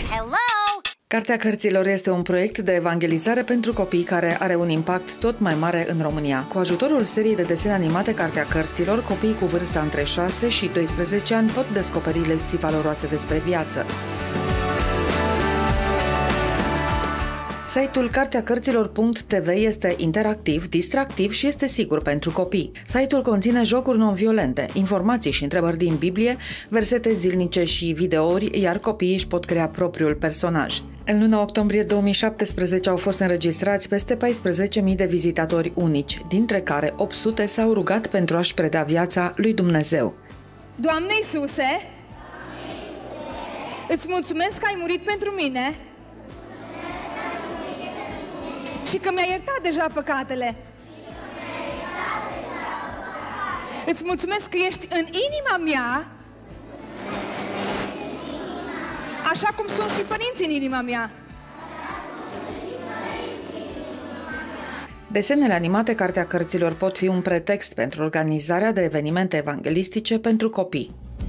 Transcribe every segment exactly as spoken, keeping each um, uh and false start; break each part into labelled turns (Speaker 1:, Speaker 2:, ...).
Speaker 1: Hello!
Speaker 2: Cartea Cărților este un proiect de evangelizare pentru copii care are un impact tot mai mare în România. Cu ajutorul seriei de desene animate Cartea Cărților, copiii cu vârsta între șase și doisprezece ani pot descoperi lecții valoroase despre viață. Site-ul cartea cărților punct t v este interactiv, distractiv și este sigur pentru copii. Site-ul conține jocuri non-violente, informații și întrebări din Biblie, versete zilnice și videouri, iar copiii își pot crea propriul personaj. În luna octombrie două mii șaptesprezece au fost înregistrați peste paisprezece mii de vizitatori unici, dintre care opt sute s-au rugat pentru a-și preda viața lui Dumnezeu.
Speaker 3: Doamne Iisuse, îți mulțumesc că ai murit pentru mine și că mi-ai iertat deja păcatele. Îți mulțumesc că ești în inima mea, așa cum sunt și părinții în inima mea.
Speaker 2: Desenele animate Cartea Cărților pot fi un pretext pentru organizarea de evenimente evanghelistice pentru copii.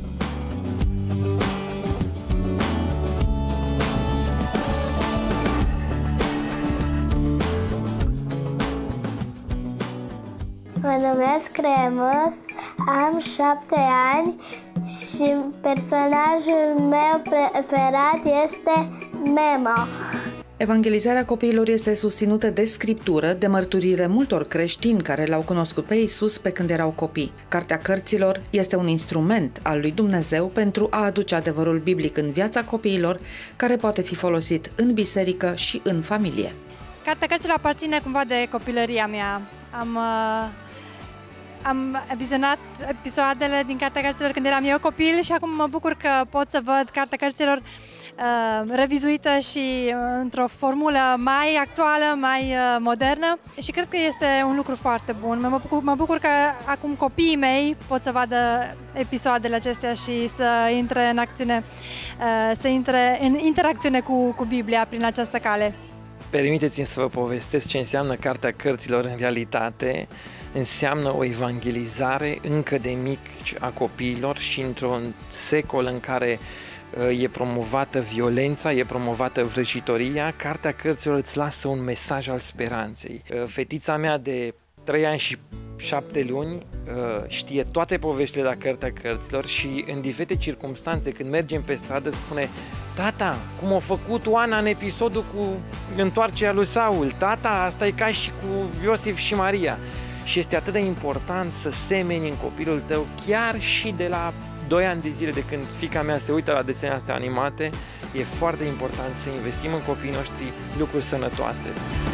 Speaker 4: Mă numesc Remus, am șapte ani și personajul meu preferat este Memo.
Speaker 2: Evangelizarea copiilor este susținută de scriptură, de mărturire multor creștini care l-au cunoscut pe Iisus pe când erau copii. Cartea Cărților este un instrument al lui Dumnezeu pentru a aduce adevărul biblic în viața copiilor, care poate fi folosit în biserică și în familie.
Speaker 5: Cartea Cărților aparține cumva de copilăria mea. Am, uh, am vizionat episoadele din Cartea Cărților când eram eu copil și acum mă bucur că pot să văd Cartea Cărților uh, revizuită și uh, într-o formulă mai actuală, mai uh, modernă și cred că este un lucru foarte bun. Mă bucur, mă bucur că acum copiii mei pot să vadă episoadele acestea și să intre în acțiune, uh, să intre în interacțiune cu, cu Biblia prin această cale.
Speaker 6: Permiteți-mi să vă povestesc ce înseamnă Cartea Cărților în realitate. Înseamnă o evangelizare încă de mici a copiilor și într-un secol în care uh, e promovată violența, e promovată vrăjitoria, Cartea Cărților îți lasă un mesaj al speranței. Uh, fetița mea de trei ani și șapte luni uh, știe toate poveștile de la Cartea Cărților și în diferite circunstanțe, când mergem pe stradă, spune: tata, cum a făcut Oana în episodul cu întoarcerea lui Saul, tata, asta e ca și cu Iosif și Maria. Și este atât de important să semeni în copilul tău, chiar și de la doi ani de zile, de când fiica mea se uită la desenele astea animate. E foarte important să investim în copiii noștri lucruri sănătoase.